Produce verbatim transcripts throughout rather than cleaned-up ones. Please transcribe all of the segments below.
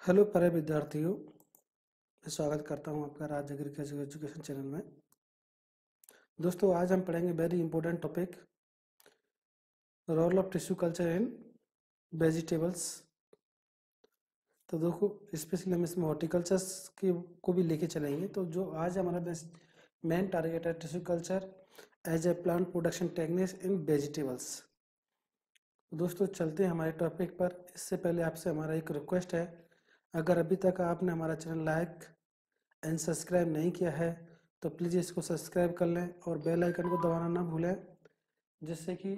Hello प्यारे विद्यार्थियों, मैं स्वागत करता हूं आपका राज एग्रीकल्चर एजुकेशन चैनल में। दोस्तों, आज हम पढ़ेंगे very important topic, role of tissue culture in vegetables. तो देखो, स्पेशली हम इसमें हॉर्टिकल्चर्स की को भी लेके चलेंगे। तो जो आज हमारा मेन टारगेट है, tissue culture as a plant production techniques in vegetables. दोस्तों, चलते हैं हमारे टॉपिक पर। इससे पहले आपसे हमारा एक रिक्वेस्ट है, अगर अभी तक आपने हमारा चैनल लाइक एंड सब्सक्राइब नहीं किया है तो प्लीज़ इसको सब्सक्राइब कर लें और बेल आइकन को दबाना ना भूलें, जिससे कि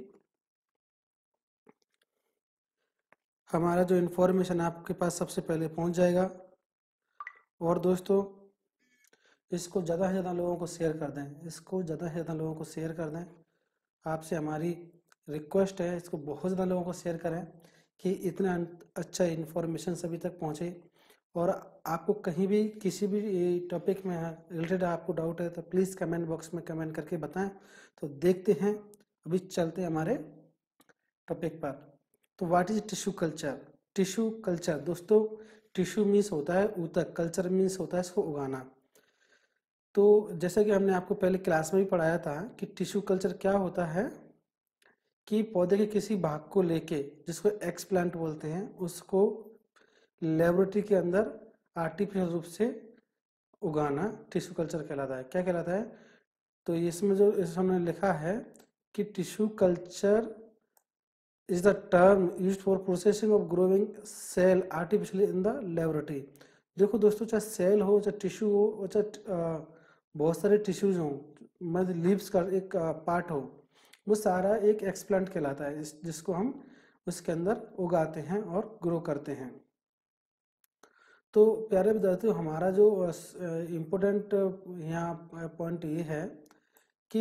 हमारा जो इन्फॉर्मेशन आपके पास सबसे पहले पहुंच जाएगा। और दोस्तों, इसको ज़्यादा से ज़्यादा लोगों को शेयर कर दें इसको ज़्यादा से ज़्यादा लोगों को शेयर कर दें आपसे हमारी रिक्वेस्ट है, इसको बहुत ज़्यादा लोगों को शेयर करें कि इतना अच्छा इन्फॉर्मेशन सभी तक पहुँचे। और आपको कहीं भी किसी भी टॉपिक में रिलेटेड आपको डाउट है तो प्लीज़ कमेंट बॉक्स में कमेंट करके बताएं। तो देखते हैं, अभी चलते हैं हमारे टॉपिक पर। तो what is tissue culture? Tissue culture दोस्तों, टिश्यू मीन्स होता है ऊतक, कल्चर मीन्स होता है इसको उगाना। तो जैसे कि हमने आपको पहले क्लास में भी पढ़ाया था कि टिश्यू कल्चर क्या होता है, कि पौधे के किसी भाग को लेके, जिसको एक्सप्लांट बोलते हैं, उसको लेबोरेटरी के अंदर आर्टिफिशियल रूप से उगाना टिश्यू कल्चर कहलाता है। क्या कहलाता है? तो इसमें जो इसमें लिखा है कि tissue culture is the term used for processing of growing cell artificially in the laboratory. देखो दोस्तों, चाहे सेल हो, चाहे टिश्यू हो, चाहे बहुत सारे टिश्यूज हों, मतलब लीव्स का एक पार्ट हो, वो सारा एक एक्सप्लांट कहलाता है, जिसको हम उसके अंदर उगाते हैं और ग्रो करते हैं। तो प्यारे विद्यार्थियों, हमारा जो इम्पोर्टेंट यहाँ पॉइंट ये है कि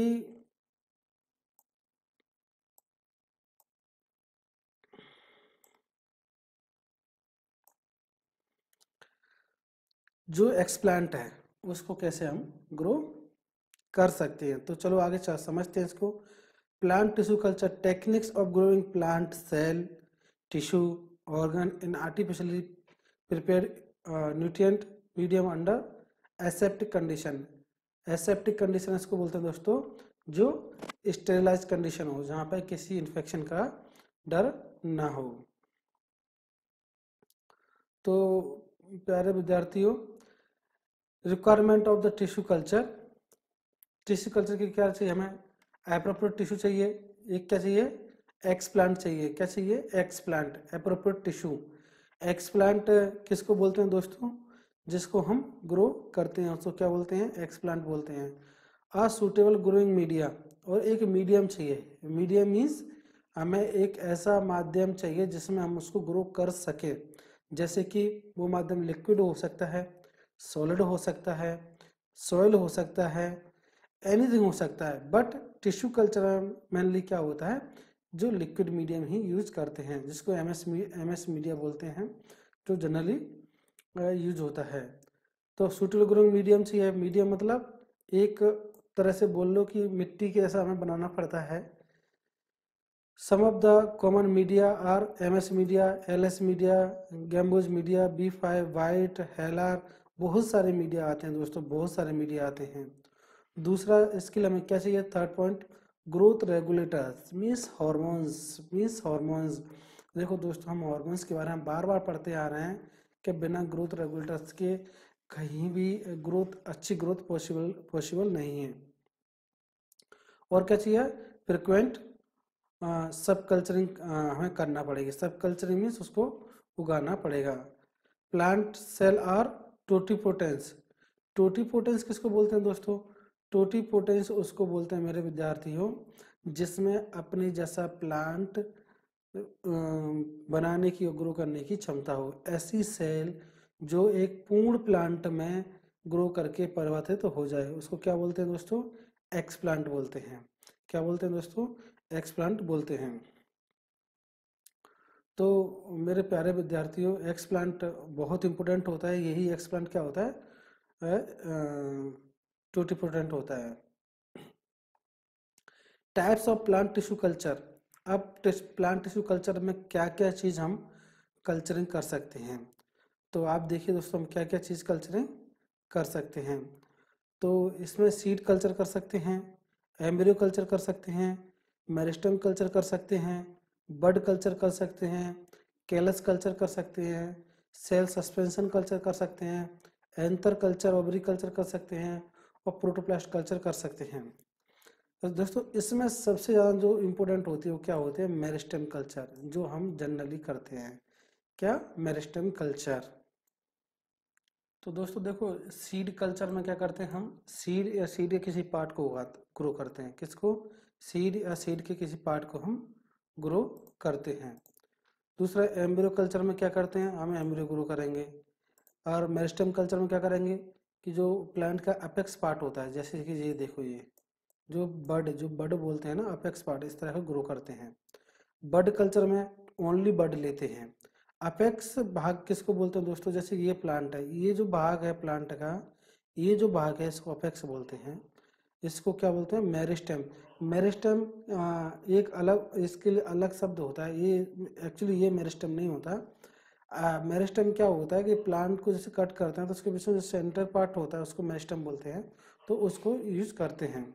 जो एक्सप्लांट है उसको कैसे हम ग्रो कर सकते हैं। तो चलो आगे चल समझते हैं इसको। Plant tissue culture techniques of growing plant cell tissue organ in artificially prepared nutrient medium under aseptic condition. Aseptic condition इसको बोलते हैं दोस्तों, जो स्टेरिलाइज कंडीशन हो, जहाँ पर किसी इन्फेक्शन का डर ना हो। तो प्यारे विद्यार्थियों, requirement of the tissue culture. Tissue culture की क्या चाहिए हमें? एप्रोप्रिएट टिश्यू चाहिए। एक क्या चाहिए? एक्सप्लांट चाहिए। क्या चाहिए? Explant, appropriate tissue. एक्सप्लांट किसको बोलते हैं दोस्तों? जिसको हम ग्रो करते हैं उसको क्या बोलते हैं? एक्सप्लांट बोलते हैं। आ सूटेबल ग्रोइंग मीडिया, और एक मीडियम चाहिए। मीडियम मीन्स हमें एक ऐसा माध्यम चाहिए जिसमें हम उसको ग्रो कर सके। जैसे कि वो माध्यम लिक्विड हो सकता है, सॉलिड हो सकता है, सॉइल हो सकता है, एनीथिंग हो सकता है। बट टिश्यू कल्चर मेनली क्या होता है, जो लिक्विड मीडियम ही यूज करते हैं, जिसको M S M S media बोलते हैं, जो जनरली यूज होता है। तो सूटेबल ग्रोइंग मीडियम चाहिए। मीडियम मतलब एक तरह से बोल लो कि मिट्टी के जैसा हमें बनाना पड़ता है। Some of the common media are M S media, L S media, Gamborg media, B five, White, Heller, बहुत सारे मीडिया आते हैं दोस्तों, बहुत सारे मीडिया आते हैं। दूसरा स्किल हमें क्या चाहिए? Third point, growth regulators means hormones means hormones देखो दोस्तों, हम हॉर्मोन्स के बारे में बार बार पढ़ते आ रहे हैं कि बिना ग्रोथ रेगुलेटर्स के कहीं भी ग्रोथ, अच्छी ग्रोथ पॉसिबल पॉसिबल नहीं है। और क्या चाहिए? फ्रिक्वेंट सब कल्चरिंग हमें करना पड़ेगी। सब कल्चरिंग मीन्स उसको उगाना पड़ेगा। Plant cell are totipotence. Totipotence किसको बोलते हैं दोस्तों? टोटीपोटेंस उसको बोलते हैं मेरे विद्यार्थियों, जिसमें अपने जैसा प्लांट बनाने की, ग्रो करने की क्षमता हो। ऐसी सेल जो एक पूर्ण प्लांट में ग्रो करके परिवर्तित तो हो जाए, उसको क्या बोलते हैं दोस्तों? एक्सप्लांट बोलते हैं। क्या बोलते हैं दोस्तों? एक्सप्लांट बोलते हैं। तो मेरे प्यारे विद्यार्थियों, एक्सप्लांट बहुत इंपॉर्टेंट होता है। यही एक्सप्लांट क्या होता है? टोटीपोटेंट होता है। Types of plant tissue culture. अब प्लांट टिश्यू कल्चर में क्या क्या चीज़ हम कल्चरिंग कर सकते हैं? तो आप देखिए दोस्तों हम क्या क्या चीज़ कल्चरिंग कर सकते हैं। तो इसमें सीड कल्चर कर सकते हैं, एम्ब्रियो कल्चर कर सकते हैं, मेरिस्टेम कल्चर कर सकते हैं, बड कल्चर कर सकते हैं, कैलस कल्चर कर सकते हैं, सेल सस्पेंशन कल्चर कर सकते हैं, एंथर कल्चर ओवरी कल्चर कर सकते हैं और प्रोटोप्लास्ट कल्चर कर सकते हैं। तो दोस्तों इसमें सबसे ज़्यादा जो इम्पोर्टेंट होती है वो क्या होती है, मेरिस्टेम कल्चर, जो हम जनरली करते हैं। क्या, मेरिस्टेम कल्चर। तो दोस्तों देखो सीड कल्चर में क्या करते हैं हम, सीड या सीड के किसी पार्ट को ग्रो करते हैं। किसको, सीड या सीड के किसी पार्ट को हम ग्रो करते हैं। दूसरा एम्ब्रियो कल्चर में क्या करते हैं, हम एम्ब्रियो ग्रो करेंगे। और मेरिस्टेम कल्चर में क्या करेंगे कि जो प्लांट का अपेक्स पार्ट होता है, जैसे कि ये देखो, ये जो बड जो बड बोलते हैं ना, अपेक्स पार्ट, इस तरह का ग्रो करते हैं। बड कल्चर में ओनली बड लेते हैं। अपेक्स भाग किसको बोलते हैं दोस्तों, जैसे ये प्लांट है, ये जो भाग है प्लांट का, ये जो भाग है इसको अपेक्स बोलते हैं। इसको क्या बोलते हैं, मेरिस्टेम। मेरिस्टेम एक अलग, इसके लिए अलग शब्द होता है, ये एक्चुअली ये मेरिस्टेम नहीं होता। मेरिस्टेम क्या होता है कि प्लांट को जैसे कट करते हैं तो उसके बीच में जो सेंटर पार्ट होता है उसको मेरिस्टेम बोलते हैं, तो उसको यूज करते हैं।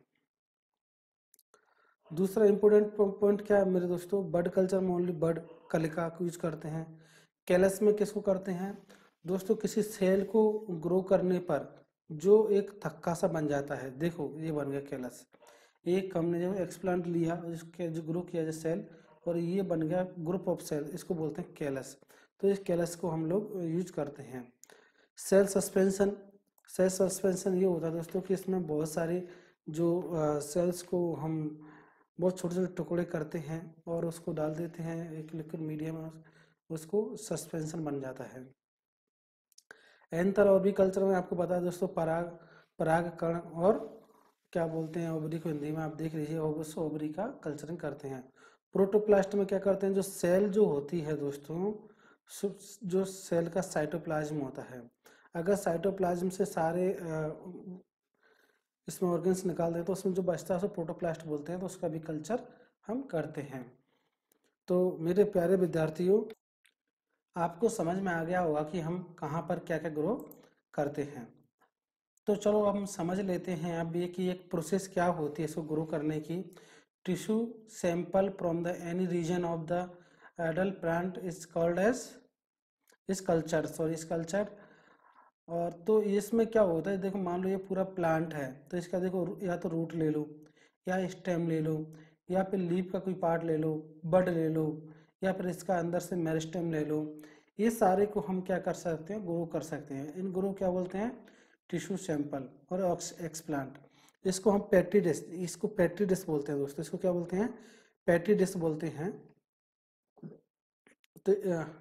दूसरा इंपॉर्टेंट पॉइंट क्या है मेरे दोस्तों, बड कल्चर में ओनली बड कलिका को यूज करते हैं। कैलस में किसको करते हैं दोस्तों, किसी सेल को ग्रो करने पर जो एक थक्का सा बन जाता है, देखो ये बन गया कैलस। एक हमने जो एक्सप्लांट लिया उसके जो ग्रो किया जो सेल, और ये बन गया ग्रुप ऑफ सेल, इसको बोलते हैं कैलस। तो इस कैलस को हम लोग यूज करते हैं। सेल सस्पेंशन, सेल सस्पेंशन ये होता है दोस्तों कि इसमें बहुत सारे जो सेल्स को हम बहुत छोटे छोटे टुकड़े करते हैं और उसको डाल देते हैं एक लिक्विड मीडियम में, उसको सस्पेंशन बन जाता है। एंथर ओवरी कल्चर में आपको पता है दोस्तों, पराग परागकण और क्या बोलते हैं ओवरी को हिंदी में आप देख लीजिए, उस ओवरी का कल्चरिंग करते हैं। प्रोटोप्लास्ट में क्या करते हैं, जो सेल जो होती है दोस्तों, जो सेल का साइटोप्लाज्म होता है, अगर साइटोप्लाज्म से सारे इसमें ऑर्गन्स निकाल दें तो उसमें जो बचता है उसको प्रोटोप्लास्ट बोलते हैं, तो उसका भी कल्चर हम करते हैं। तो मेरे प्यारे विद्यार्थियों, आपको समझ में आ गया होगा कि हम कहाँ पर क्या क्या ग्रो करते हैं। तो चलो हम समझ लेते हैं अब ये कि एक प्रोसेस क्या होती है इसको ग्रो करने की। Tissue sample from the any region of the adult plant is called as is culture sorry is culture. और तो इसमें क्या होता है, देखो मान लो ये पूरा प्लांट है, तो इसका देखो या तो रूट ले लो, या स्टेम ले लो, या फिर लीफ का कोई पार्ट ले लो, बड ले लो, या फिर इसका अंदर से मेरिस्टेम ले लो। ये सारे को हम क्या कर सकते हैं, ग्रो कर सकते हैं। इन ग्रो क्या बोलते हैं, टिश्यू सैंपल और एक्सप्लांट। इसको हम पेट्री डिश, इसको पेट्री डिश बोलते हैं दोस्तों, इसको क्या बोलते हैं, पेट्री डिश बोलते हैं। तो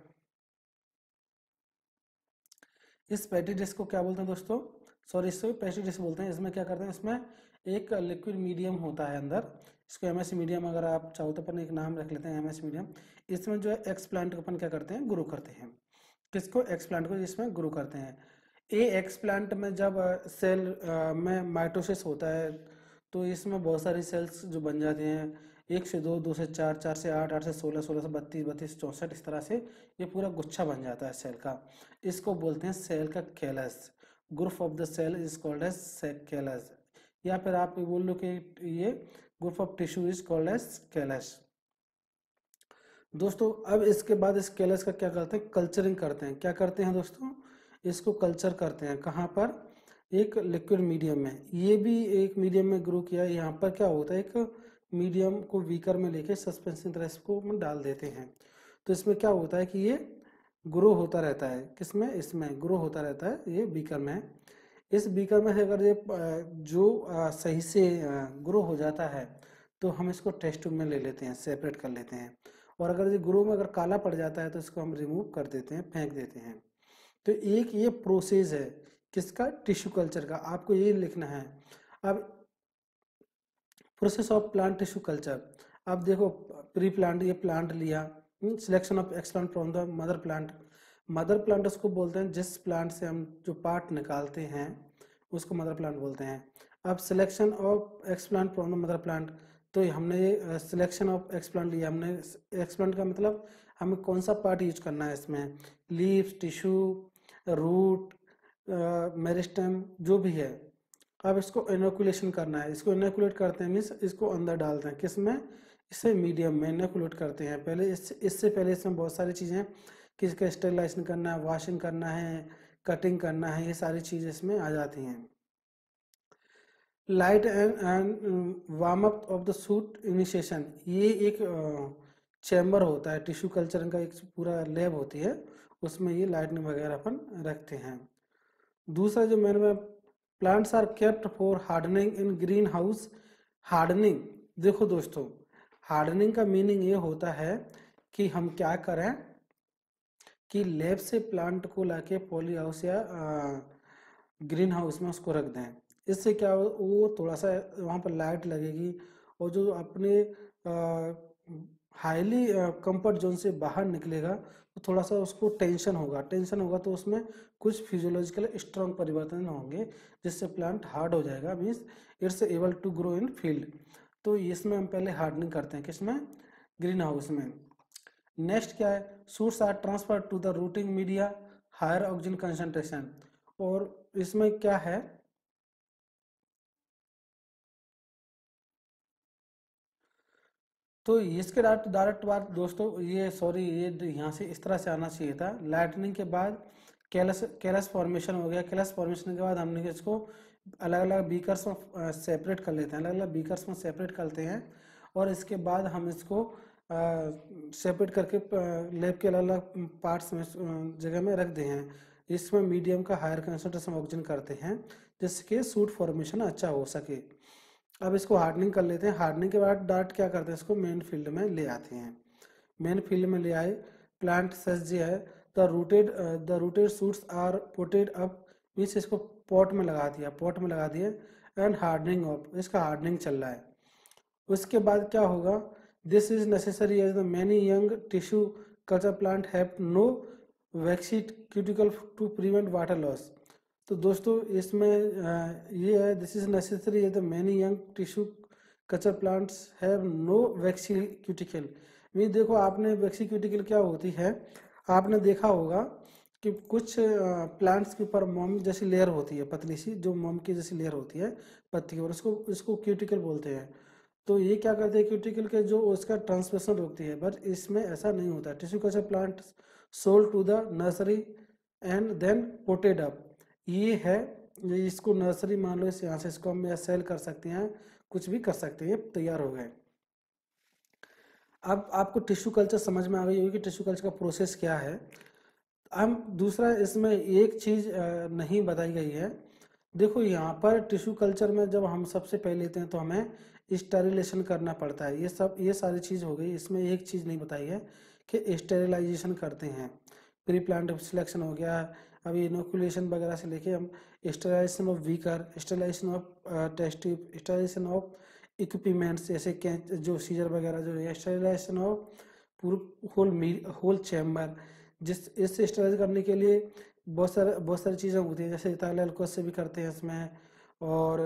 इस पेट्री डिश को क्या बोलते हैं दोस्तों, सॉरी इसको पेट्री डिश बोलते हैं। इसमें क्या करते हैं, इसमें एक लिक्विड मीडियम होता है अंदर, इसको एमएस मीडियम अगर आप चाहो तो अपन एक नाम रख लेते हैं एमएस मीडियम। इसमें जो है एक्सप्लांट को अपन क्या करते हैं, ग्रो करते हैं। किसको, एक्सप्लांट को, इसमें ग्रो करते हैं। ए एक्सप्लांट में जब सेल में माइटोसिस होता है तो इसमें बहुत सारी सेल्स जो बन जाती हैं, एक से दो, दो से चार, चार से आठ, आठ से सोलह, सोलह से बत्तीस, बत्तीस चौंसठ, इस तरह से ये पूरा गुच्छा बन जाता है सेल का। इसको बोलते हैं सेल का callus. Group of the cell is called as callus, या फिर आप ये बोल लो कि ये group of tissue is called as callus. दोस्तों अब इसके बाद इस कैलस का क्या करते हैं, कल्चरिंग करते हैं। क्या करते हैं दोस्तों, इसको कल्चर करते हैं। कहाँ पर, एक लिक्विड मीडियम में। ये भी एक मीडियम में ग्रो किया है। यहाँ पर क्या होता है, एक मीडियम को बीकर में लेके सस्पेंशन तरह इसको हम डाल देते हैं। तो इसमें क्या होता है कि ये ग्रो होता रहता है। किसमें, इसमें ग्रो होता रहता है, ये बीकर में। इस बीकर में से अगर ये जो सही से ग्रो हो जाता है तो हम इसको टेस्ट ट्यूब में ले लेते हैं, सेपरेट कर लेते हैं। और अगर ये ग्रो में अगर काला पड़ जाता है तो इसको हम रिमूव कर देते हैं, फेंक देते हैं। तो एक ये प्रोसेस है किसका, टिश्यू कल्चर का, आपको ये लिखना है। अब process of plant tissue culture, अब देखो प्री प्लांट, ये प्लांट लिया, selection of explant from the mother plant. Mother plant उसको बोलते हैं जिस प्लांट से हम जो पार्ट निकालते हैं उसको मदर प्लांट बोलते हैं। अब selection of explant from the mother plant, तो हमने सिलेक्शन ऑफ एक्सप्लांट लिया। हमने एक्सप्लांट का मतलब हमें कौन सा पार्ट यूज करना है इसमें, लीव्स, टिश्यू, रूट, मेरिस्टेम जो भी है। अब इसको इनोकुलेशन करना है। इसको इनोकुलेट करते हैं मीन्स इसको अंदर डालते हैं, किस में, इससे मीडियम में इनोकुलेट करते हैं। पहले इससे इससे पहले इसमें बहुत सारी चीज़ें कि इसका स्टेरिलाइजेशन करना है, वॉशिंग करना है, कटिंग करना है, ये सारी चीज़ इसमें आ जाती हैं। Light and and warm up of the shoot initiation, ये एक चैम्बर होता है, टिश्यू कल्चर का एक पूरा लैब होती है, उसमें ये लाइटनिंग वगैरह अपन रखते हैं। दूसरा जो मैंने में plants are kept for hardening in green house. Hardening, देखो दोस्तों, हार्डनिंग का मीनिंग ये होता है कि हम क्या करें कि लैब से प्लांट को लाके पॉली हाउस या ग्रीन हाउस में उसको रख दें। इससे क्या हो, वो थोड़ा सा वहाँ पर लाइट लगेगी और जो अपने हाईली कंफर्ट जोन से बाहर निकलेगा तो थोड़ा सा उसको टेंशन होगा। टेंशन होगा तो उसमें कुछ फिजियोलॉजिकल स्ट्रॉन्ग परिवर्तन होंगे जिससे प्लांट हार्ड हो जाएगा, means it's able to grow in field. तो इसमें हम पहले हार्डनिंग करते हैं, किसमें, ग्रीन हाउस में। नेक्स्ट क्या है, shoots are transfer to the rooting media, higher oxygen concentration. और इसमें क्या है, तो इसके डायरेक्ट डायरेक्ट बात दोस्तों, ये सॉरी ये यहाँ से इस तरह से आना चाहिए था। लाइटनिंग के बाद कैलस कैलस फॉर्मेशन हो गया। कैलस फॉर्मेशन के बाद हमने इसको अलग अलग बीकर्स में सेपरेट कर लेते हैं, अलग अलग बीकर्स में सेपरेट करते हैं और इसके बाद हम इसको सेपरेट करके लैब के अलग अलग पार्ट्स में जगह में रख दे हैं। इसमें मीडियम का हायर कंसंट्रेशन ऑक्सीजन करते हैं जिससे सूट फॉर्मेशन अच्छा हो सके। अब इसको हार्डनिंग कर लेते हैं। हार्डनिंग के बाद डार्ट क्या करते हैं, इसको मेन फील्ड में ले आते हैं। मेन फील्ड में ले आए, प्लांट सच जो है the rooted the rooted shoots are potted up, means इसको पॉट में लगा दिया, पॉट में लगा दिए एंड हार्डनिंग ऑफ, इसका हार्डनिंग चल रहा है। उसके बाद क्या होगा, this is necessary as the many young tissue culture plant have no waxy cuticle to prevent water loss. तो दोस्तों इसमें ये है, this is necessary as the many young tissue culture plants have no vaccine cuticle. Mean देखो आपने वैक्सी cuticle क्या होती है, आपने देखा होगा कि कुछ प्लांट्स के ऊपर मोम जैसी लेयर होती है, पतली सी जो मोम की जैसी लेयर होती है पत्ती के ऊपर, उसको इसको क्यूटिकल बोलते हैं। तो ये क्या करते हैं, क्यूटिकल के जो उसका ट्रांसमिशन रोकती है, बट इसमें ऐसा नहीं होता। Tissue culture plant sold to the nursery and then potted up, ये है, ये इसको नर्सरी मान लो, इस यहाँ से इसको हम सेल कर सकते हैं, कुछ भी कर सकते हैं, तैयार हो गए। अब आपको टिश्यू कल्चर समझ में आ गई होगी कि टिश्यू कल्चर का प्रोसेस क्या है। हम दूसरा इसमें एक चीज़ नहीं बताई गई है, देखो यहाँ पर टिश्यू कल्चर में जब हम सबसे पहले लेते हैं तो हमें स्टेरिलाइजेशन करना पड़ता है। ये सब ये सारी चीज़ हो गई, इसमें एक चीज़ नहीं बताई है कि स्टेरिलाइजेशन करते हैं। प्री प्लांट सिलेक्शन हो गया, अभी इनोकुलेशन वगैरह से लेके हम sterilization of beaker, sterilization of test tube, sterilization of equipments जैसे कैंच जो सीजर वगैरह जो है, स्टेरिलाइजेशन ऑफ पूरा होल होल चैम्बर। जिस इससे स्टेरिलाइज करने के लिए बहुत सारे बहुत सारी चीज़ें होती हैं, जैसे इथाइल अल्कोहल से भी करते हैं इसमें, और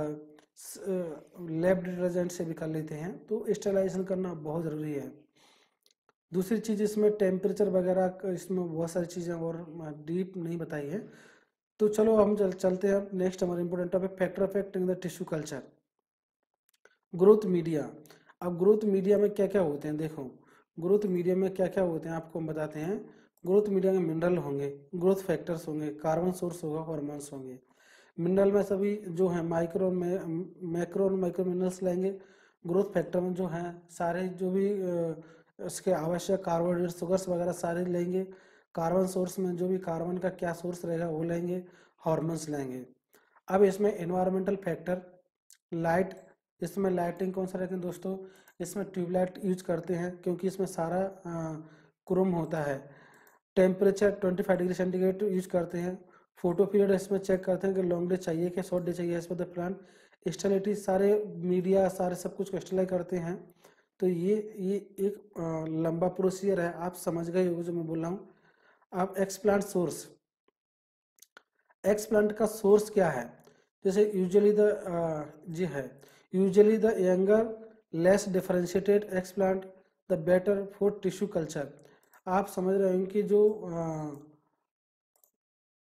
लैब डिटर्जेंट से भी कर लेते हैं। तो स्टेरिलाइजेशन करना बहुत ज़रूरी है। दूसरी चीज़ इसमें टेम्परेचर वगैरह, इसमें बहुत सारी चीज़ें और डीप नहीं बताई है। तो चलो हम चल चलते हैं नेक्स्ट हमारा important topic, factor affecting the tissue culture. Growth media. अब ग्रोथ मीडिया में क्या क्या होते हैं, देखो ग्रोथ मीडिया में क्या क्या होते हैं आपको हम बताते हैं। ग्रोथ मीडिया में मिनरल होंगे, ग्रोथ फैक्टर्स होंगे, कार्बन सोर्स होगा, हार्मोन्स होंगे। मिनरल में सभी जो है माइक्रो मैक्रो और माइक्रो मिनरल्स लेंगे। ग्रोथ फैक्टर में जो है सारे जो भी उसके आवश्यक कार्बोहाइड्रेट शुगर्स वगैरह सारे लेंगे। कार्बन सोर्स में जो भी कार्बन का क्या सोर्स रहेगा वो लेंगे, हार्मोन्स लेंगे। अब इसमें एनवायरमेंटल फैक्टर, लाइट, इसमें लाइटिंग कौन सा रहते हैं दोस्तों, इसमें ट्यूबलाइट यूज करते हैं क्योंकि इसमें सारा क्रोम होता है। Temperature twenty five degree centigrade use करते हैं। फोटो पीरियड इसमें चेक करते हैं कि लॉन्ग डे चाहिए कि शॉर्ट डे चाहिए as per the plant. Sterility, सारे मीडिया सारे सब कुछ को स्टेरिलाइज करते हैं। तो ये ये एक आ, लंबा प्रोसीजर है, आप समझ गए होंगे जो मैं बोल रहा हूँ। अब एक्सप्लांट सोर्स, एक्सप्लांट का सोर्स क्या है, जैसे यूजुअली द जी है, usually the younger less differentiated explant the better for tissue culture. आप समझ रहे हैं कि जो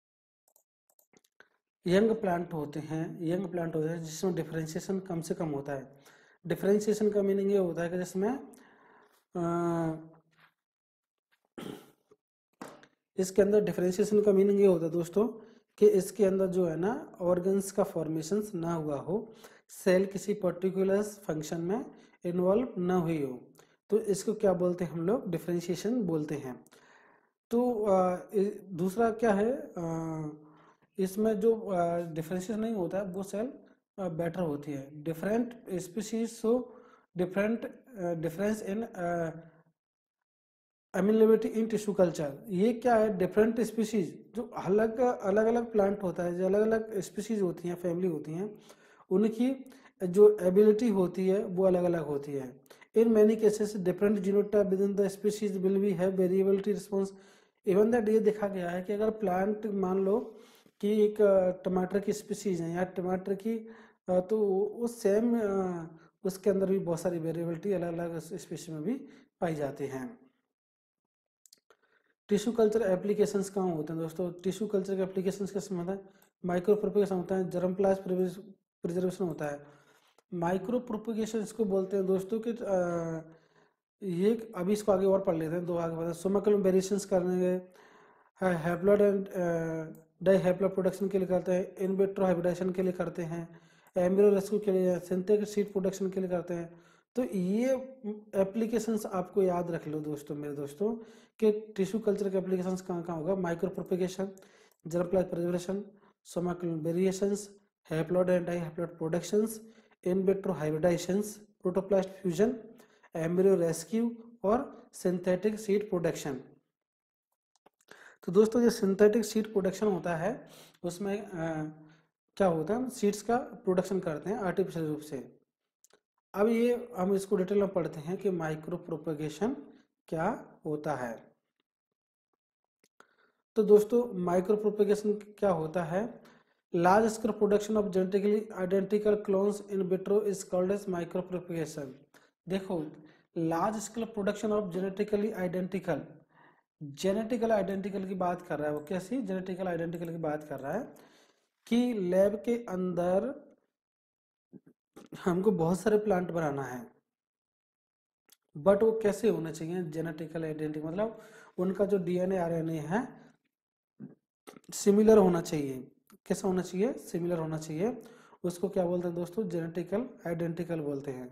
यंग प्लांट होते हैं यंग प्लांट होते हैं जिसमें डिफरेंशिएशन कम से कम होता है। डिफरेंशिएशन का मीनिंग ये होता है कि जिसमें इसके अंदर डिफरेंशिएशन का मीनिंग ये होता है दोस्तों कि इसके अंदर जो है ना ऑर्गन्स का फॉर्मेशन ना हुआ हो, सेल किसी पर्टिकुलर फंक्शन में इन्वॉल्व ना हुई हो, तो इसको क्या बोलते हैं हम लोग, डिफरेंशिएशन बोलते हैं। तो आ, दूसरा क्या है, आ, इसमें जो डिफरेंशिएशन नहीं होता है वो सेल बेटर होती है। Different species so different difference in availability in tissue culture. ये क्या है, डिफरेंट स्पीशीज जो अलग अलग अलग प्लांट होता है, जो अलग अलग स्पीशीज होती हैं, फैमिली होती हैं, उनकी जो एबिलिटी होती है वो अलग अलग होती है। In many cases different genotype with in the species will be have variability response. Even that ये देखा गया है कि अगर प्लांट मान लो कि एक टमाटर की स्पीशीज है या टमाटर की, तो उस सेम उसके अंदर भी बहुत सारी वेरिएबिलिटी अलग अलग स्पीशीज में भी पाई जाती हैं। टिश्यू कल्चर एप्लीकेशंस कहाँ होते हैं दोस्तों, टिश्यू कल्चर के एप्लीकेशंस कैसे होता है, माइक्रो प्रोपगेशन होता है, जर्म प्लास्ट प्रिजर्वेशन होता है। माइक्रो प्रोपगेशन इसको बोलते हैं दोस्तों कि ये अभी इसको आगे और पढ़ लेते हैं, दो आगे बढ़ते हैं। सोमेकल वेरिएशंस करेंगे, हैप्लॉइड एंड डाइहैप्लॉइड प्रोडक्शन के लिए करते हैं, इन विट्रो हाइब्रिडाइजेशन के लिए करते हैं, एम्ब्रियो रेस्क्यू के लिए, सिंथेटिक सीड प्रोडक्शन के लिए करते हैं। तो ये एप्लीकेशंस आपको याद रख लो दोस्तों, मेरे दोस्तों, कि टिश्यू कल्चर के एप्लीकेशंस कहाँ कहाँ होगा, micro propagation, germ plast preservation, somaclonal variations, haploid and dihaploid productions, in vitro hybridizations, protoplast fusion, embryo rescue और सिंथेटिक सीड प्रोडक्शन। तो दोस्तों ये सिंथेटिक सीड प्रोडक्शन होता है, उसमें आ, क्या होता है, सीड्स का प्रोडक्शन करते हैं आर्टिफिशियल रूप से। अब ये हम इसको डिटेल में पढ़ते हैं कि माइक्रो प्रोपगेशन क्या होता है। तो दोस्तों माइक्रो प्रोपगेशन क्या होता है, large scale production of genetically identical clones in vitro is called as micro propagation. देखो large scale production of genetically identical, genetical identical की बात कर रहा है वो, कैसी जेनेटिकल आइडेंटिकल की बात कर रहा है कि लैब के अंदर हमको बहुत सारे प्लांट बनाना है, बट वो कैसे होने चाहिए, जेनेटिकल आइडेंटिटी मतलब उनका जो डीएनए आरएनए है सिमिलर होना चाहिए। कैसा होना चाहिए, सिमिलर होना चाहिए। उसको क्या बोलते हैं दोस्तों, जेनेटिकल आइडेंटिकल बोलते हैं।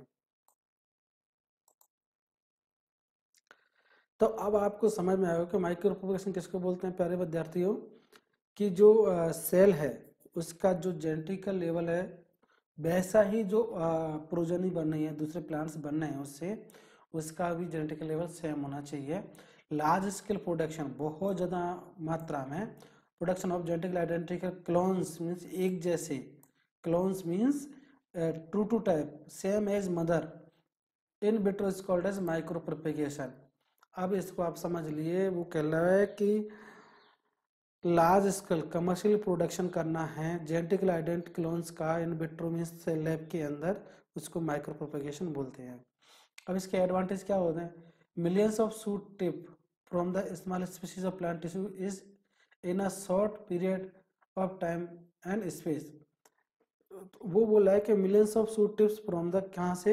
तो अब आपको समझ में आएगा कि माइक्रो प्रोपगेशन किसको बोलते हैं प्यारे विद्यार्थियों, कि जो सेल है उसका जो जेनेटिकल लेवल है वैसा ही जो प्रोजनी बन रही है, दूसरे प्लांट्स बन रहे हैं उससे, उसका भी जेनेटिकल लेवल सेम होना चाहिए। लार्ज स्केल प्रोडक्शन, बहुत ज़्यादा मात्रा में production of genetical identical clones means एक जैसे, clones means true to type same as mother in vitro is called as micro propagation. अब इसको आप समझ लिए, वो कह रहा है कि लार्ज स्केल कमर्शियल प्रोडक्शन करना है जेनेटिकल आइडेंटिकल क्लोन्स का in vitro means cell lab के अंदर, उसको माइक्रो प्रोपगेशन बोलते हैं। अब इसके एडवांटेज क्या होते हैं, millions of shoot tip from the small species of plant tissue is in a short period of time and space. वो बोला है कि millions of shoot tips from the, कहाँ से,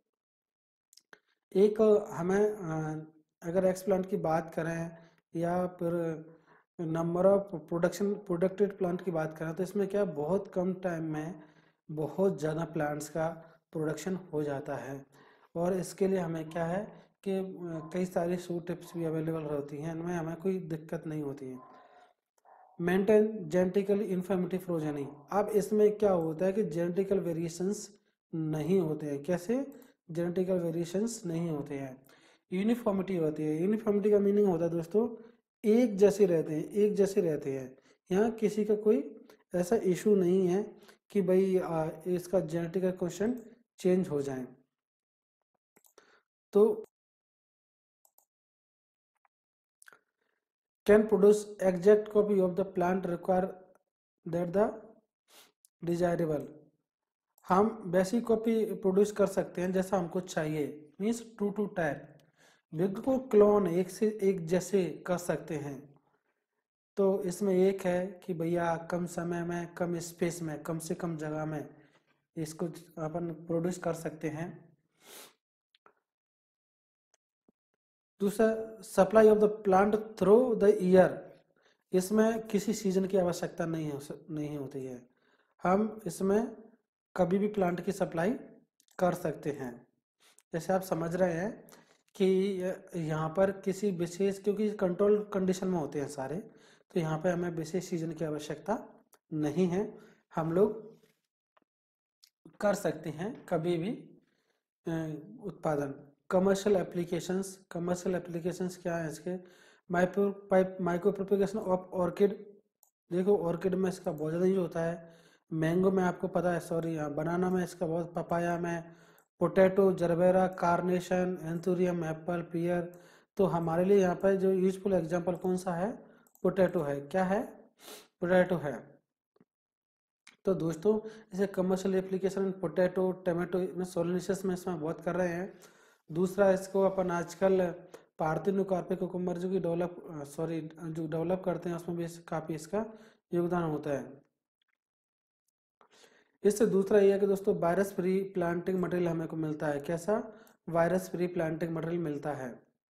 एक हमें अगर एक्स प्लांट की बात करें या फिर number of production producted plant की बात करें, तो इसमें क्या बहुत कम टाइम में बहुत ज़्यादा प्लांट्स का प्रोडक्शन हो जाता है। और इसके लिए हमें क्या है कि कई सारी शूट टिप्स भी अवेलेबल होती हैं, इनमें हमें कोई दिक्कत नहीं होती है। मेंटेन जेनेटिकली इन्फॉर्मेटिव प्रोजेनी, अब इसमें क्या होता है कि जेनेटिकल वेरिएशंस नहीं होते हैं। कैसे, जेनेटिकल वेरिएशंस नहीं होते हैं, यूनिफॉर्मिटी होती है। यूनिफॉर्मिटी का मीनिंग होता है दोस्तों एक जैसे रहते हैं, एक जैसे रहते हैं। यहाँ किसी का कोई ऐसा इशू नहीं है कि भाई आ, इसका जेनेटिकल क्वेश्चन चेंज हो जाए। तो can produce exact copy of the plant require that the desirable, हम वैसी कॉपी प्रोड्यूस कर सकते हैं जैसा हमको चाहिए, मीन्स टू टू टाइप, बिल्कुल क्लोन एक से एक जैसे कर सकते हैं। तो इसमें एक है कि भैया कम समय में, कम स्पेस में, कम से कम जगह में इसको अपन प्रोड्यूस कर सकते हैं। दूसरा, supply of the plant through the year, इसमें किसी सीजन की आवश्यकता नहीं हो नहीं होती है, हम इसमें कभी भी प्लांट की सप्लाई कर सकते हैं। जैसे आप समझ रहे हैं कि यहाँ पर किसी विशेष, क्योंकि कंट्रोल कंडीशन में होते हैं सारे, तो यहाँ पे हमें विशेष सीजन की आवश्यकता नहीं है, हम लोग कर सकते हैं कभी भी उत्पादन। कमर्शियल एप्लीकेशंस, कमर्शियल एप्लीकेशंस क्या है इसके? Micro pipe micro propagation of orchid, देखो ऑर्किड में इसका बहुत ज़्यादा यूज होता है, मैंगो में आपको पता है, सॉरी बनाना में इसका बहुत, पपाया में, potato, gerbera, carnation, anthurium, apple, pear. तो हमारे लिए यहाँ पर जो यूजफुल एग्जांपल कौन सा है? पोटैटो है। क्या है? पोटैटो है। तो दोस्तों इसे कमर्शियल एप्लीकेशन पोटैटो, टमाटो में, सोलेनेसिस में इसमें बहुत कर रहे हैं। दूसरा, इसको अपन आजकल पार्थिनोकार्पिक कुकुम्बर जो कि डेवलप सॉरी जो डेवलप करते हैं उसमें भी काफ़ी इसका योगदान होता है। इससे दूसरा ये है कि दोस्तों वायरस फ्री प्लांटिंग मटेरियल हमें को मिलता है। कैसा? वायरस फ्री प्लांटिंग मटेरियल मिलता है।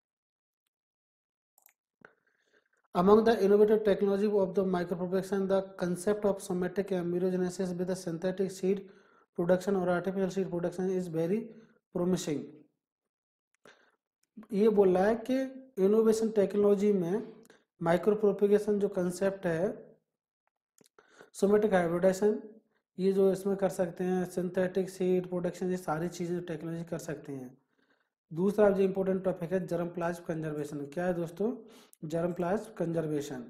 Among the innovative technology of the micropropagation, the concept of somatic embryogenesis with a synthetic seed production or artificial seed production is very promising. ये बोल रहा है कि इनोवेशन टेक्नोलॉजी में माइक्रो प्रोपेगेशन जो concept है, सोमेटिक हाइब्रिडाइजेशन, ये जो इसमें कर सकते हैं, सिंथेटिक सीड प्रोडक्शन, ये सारी चीज़ें टेक्नोलॉजी कर सकते हैं। दूसरा जो इम्पोर्टेंट टॉपिक है जर्म प्लाज्म कंजर्वेशन। क्या है दोस्तों? Germ plasm conservation.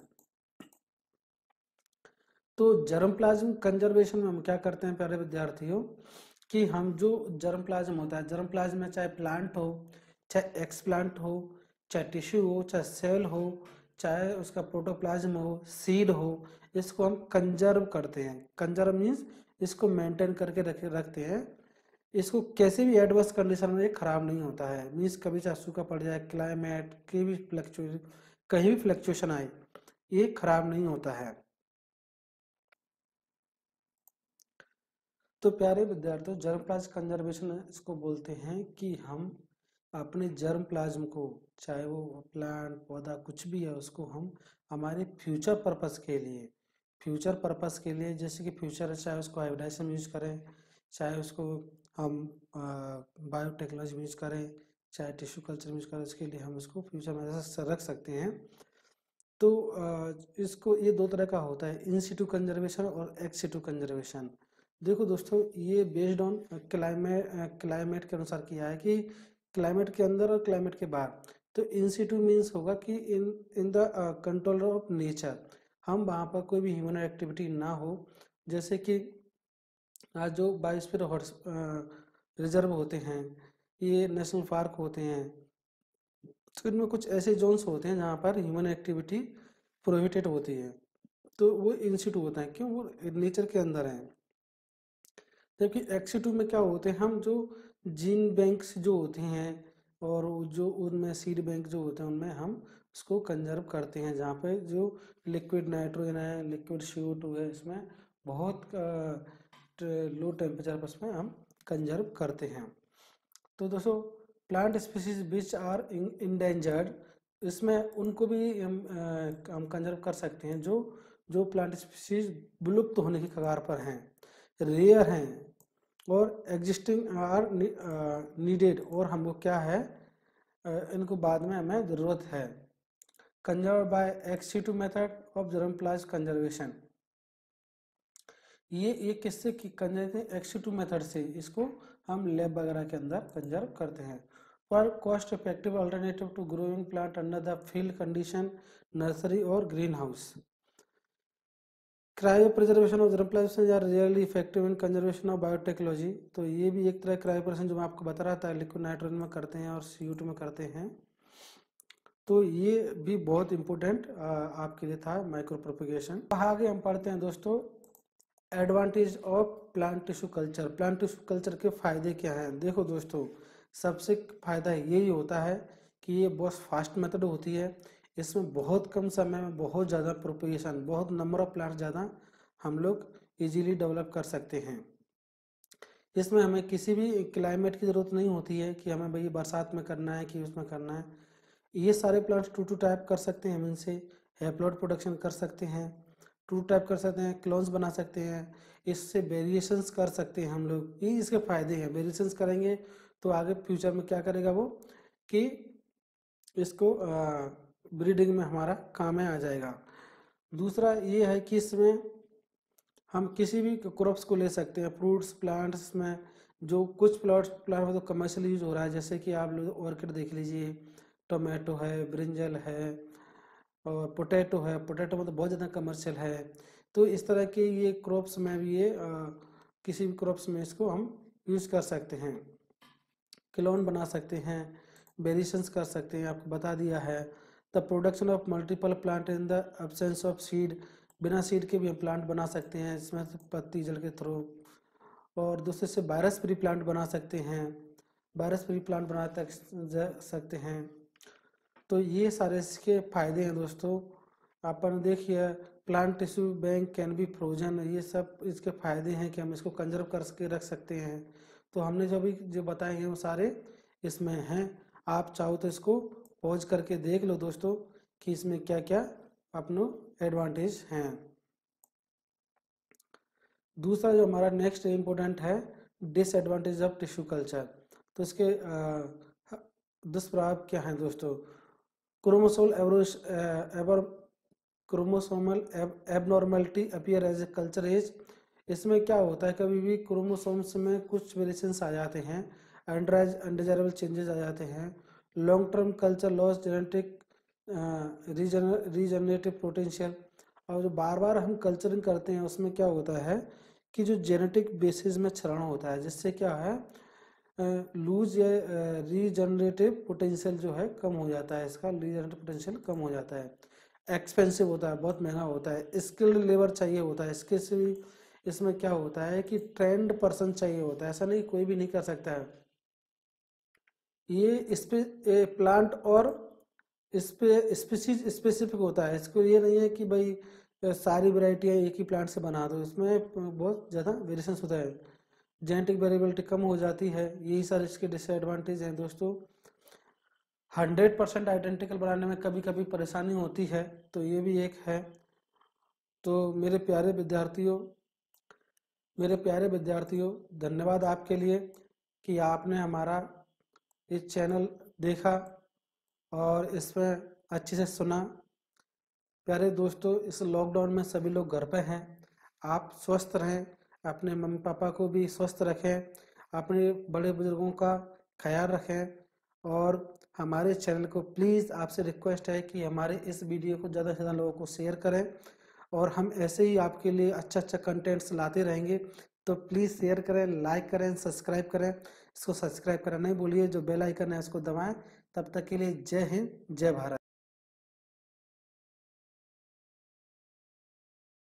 तो जर्म प्लाज्म कंजर्वेशन में हम क्या करते हैं प्यारे विद्यार्थियों, कि हम जो जर्म प्लाज्म होता है, जर्म प्लाज्म में चाहे प्लांट हो, चाहे एक्सप्लांट हो, चाहे टिश्यू हो, चाहे सेल हो, चाहे उसका प्रोटोप्लाज्म हो, सीड हो, इसको हम कंजर्व करते हैं। कंजर्व मीन्स इसको मेंटेन करके रख रखते हैं। इसको कैसे भी एडवर्स कंडीशन में ये खराब नहीं होता है, मीन्स कभी चाहे सूखा पड़ जाए, क्लाइमेट की भी फ्लक्चुएशन, कहीं भी फ्लक्चुएशन आए, ये खराब नहीं होता है। तो प्यारे विद्यार्थियों, जर्म प्लाज्म कंजर्वेशन इसको बोलते हैं कि हम अपने जर्म प्लाज्म को, चाहे वो प्लांट, पौधा, कुछ भी है, उसको हम हमारे फ्यूचर पर्पस के लिए, फ्यूचर पर्पस के लिए, जैसे कि फ्यूचर, चाहे उसको हाइब्रिडाइजेशन यूज करें, चाहे उसको हम बायोटेक्नोलॉजी यूज करें, चाहे टिश्यू कल्चर यूज करें, उसके लिए हम इसको फ्यूचर में रख सकते हैं। तो आ, इसको ये दो तरह का होता है, इन सिटू कंजर्वेशन और एक्स सिटू कंजर्वेशन। देखो दोस्तों, ये बेस्ड ऑन क्लाइमेट क्लाइमेट के अनुसार किया है कि क्लाइमेट के अंदर और क्लाइमेट के बाहर। तो इन सिटू मीन्स होगा कि in in the control of nature, हम वहाँ पर कोई भी ह्यूमन एक्टिविटी ना हो। जैसे कि आज जो बायोस्फीयर रिजर्व होते हैं, ये नेशनल पार्क होते हैं, तो इनमें कुछ ऐसे जोन्स होते हैं जहाँ पर ह्यूमन एक्टिविटी प्रोहिबिटेड होती है, तो वो इन सिटू होता है। क्यों? वो नेचर के अंदर है। जबकि एक्स टू में क्या होते हैं, हम जो जीन बैंक्स जो होते हैं और जो उनमें सीड बैंक जो होते हैं, उनमें हम उसको कंजर्व करते हैं, जहाँ पे जो लिक्विड नाइट्रोजन है, लिक्विड सी ओ टू है, इसमें बहुत लो टेम्परेचर पर उसमें हम कंजर्व करते हैं। तो दोस्तों, plant species which are endangered, इसमें उनको भी हम हम कंजर्व कर सकते हैं जो जो प्लांट स्पीसीज विलुप्त होने की कगार पर हैं, रेयर हैं, और एग्जिस्टिंग आर नीडेड, और हमको क्या है, इनको बाद में हमें ज़रूरत है। Conserve by ex situ method of germ plasm conservation, ये ये किससे कंजर्व, एक्स टू मेथड से इसको हम लैब वगैरह के अंदर कंजर्व करते हैं। For cost effective alternative to growing plant under the field condition, nursery और green house. Cryo preservation of germ plasm are really effective in conservation of biotechnology. तो ये भी एक तरह क्रायो प्रिजर्वेशन जो मैं आपको बता रहा था, लिक्विड नाइट्रोजन में करते हैं और सी ओ टू में करते हैं। तो ये भी बहुत इंपॉर्टेंट आपके लिए था माइक्रो प्रोपेगेशन। आगे हम पढ़ते हैं दोस्तों advantage of plant tissue culture. Plant tissue culture के फायदे क्या हैं? देखो दोस्तों, सबसे फायदा यही होता है कि ये बहुत फास्ट मेथड होती है, इसमें बहुत कम समय में बहुत ज़्यादा प्रोपगेशन, बहुत नंबर ऑफ प्लांट्स ज़्यादा हम लोग इजीली डेवलप कर सकते हैं। इसमें हमें किसी भी क्लाइमेट की ज़रूरत नहीं होती है कि हमें भाई बरसात में करना है कि उसमें करना है। ये सारे प्लांट्स टू टू टाइप कर सकते हैं, हम इनसे हैप्लॉइड प्रोडक्शन कर सकते हैं, टू टाइप कर सकते हैं, क्लोन्स बना सकते हैं, इससे वेरिएशंस कर सकते हैं हम लोग। ये इसके फ़ायदे हैं। वेरिएशंस करेंगे तो आगे फ्यूचर में क्या करेगा वो कि इसको ब्रीडिंग में हमारा काम में आ जाएगा। दूसरा ये है कि इसमें हम किसी भी क्रॉप्स को ले सकते हैं, फ्रूट्स प्लांट्स में जो कुछ प्लांट्स प्लांट में तो कमर्शियल यूज हो रहा है, जैसे कि आप लोग ऑर्किड देख लीजिए, टोमेटो है, ब्रिंजल है और पोटैटो है। पोटैटो में तो बहुत ज़्यादा कमर्शियल है। तो इस तरह के ये क्रॉप्स में भी ये आ, किसी भी क्रॉप्स में इसको हम यूज़ कर सकते हैं, क्लोन बना सकते हैं, वेरिएशंस कर सकते हैं, आपको बता दिया है। The production of multiple plant in the absence of seed, बिना सीड के भी हम प्लांट बना सकते हैं इसमें पत्ती जल के थ्रू। और दूसरे से वायरस फ्री प्लांट बना सकते हैं, वायरस फ्री प्लांट बना सकते हैं। तो ये सारे इसके फायदे हैं दोस्तों। अपन देखिए plant tissue bank can be frozen, ये सब इसके फायदे हैं कि हम इसको कंजर्व करके रख सकते हैं। तो हमने जो भी जो बताए हैं वो सारे इसमें हैं। आप चाहो तो इसको पॉज करके देख लो दोस्तों कि इसमें क्या क्या अपनो एडवांटेज हैं। दूसरा जो हमारा नेक्स्ट इम्पोर्टेंट है डिसएडवांटेज ऑफ टिश्यू कल्चर। तो इसके दुष्प्रभाव क्या हैं दोस्तों। Chromosomal ever chromosomal abnormality appear as a culture age. इसमें क्या होता है, कभी भी क्रोमोसोम्स में कुछ वेरिएशंस आ जाते हैं, अनडिजायरेबल चेंजेस आ जाते हैं, long term culture loss genetic regenerative potential. और जो बार बार हम कल्चरिंग करते हैं उसमें क्या होता है कि जो जेनेटिक बेसिस में क्षरण होता है, जिससे क्या है लूज या रीजनरेटिव पोटेंशियल जो है कम हो जाता है, इसका रीजनरेटिव पोटेंशियल कम हो जाता है, एक्सपेंसिव होता है, बहुत महंगा होता है, स्किल्ड लेबर चाहिए होता है। इसके से भी इसमें क्या होता है कि ट्रेंड पर्सन चाहिए होता है, ऐसा नहीं कोई भी नहीं कर सकता है। ये इस पे प्लांट और इस पे स्पीसीज स्पेसिफिक होता है, इसको ये नहीं है कि भाई सारी वैरायटियाँ एक ही प्लांट से बना दो, इसमें बहुत ज़्यादा वेरिएशंस होता है, जेनेटिक वेरिएबिलिटी कम हो जाती है। यही सारे इसके डिसएडवांटेज हैं दोस्तों। हंड्रेड परसेंट आइडेंटिकल बनाने में कभी कभी परेशानी होती है, तो ये भी एक है। तो मेरे प्यारे विद्यार्थियों मेरे प्यारे विद्यार्थियों धन्यवाद आपके लिए कि आपने हमारा इस चैनल देखा और इसमें अच्छे से सुना। प्यारे दोस्तों, इस लॉकडाउन में सभी लोग घर पे हैं, आप स्वस्थ रहें, अपने मम्मी पापा को भी स्वस्थ रखें, अपने बड़े बुजुर्गों का ख्याल रखें। और हमारे चैनल को प्लीज़ आपसे रिक्वेस्ट है कि हमारे इस वीडियो को ज़्यादा से ज़्यादा लोगों को शेयर करें, और हम ऐसे ही आपके लिए अच्छा अच्छा कंटेंट्स लाते रहेंगे। तो प्लीज़ शेयर करें, लाइक करें, सब्सक्राइब करें। इसको सब्सक्राइब करना नहीं भूलिए, जो बेल आइकन है उसको दबाएं। तब तक के लिए जय हिंद, जय भारत।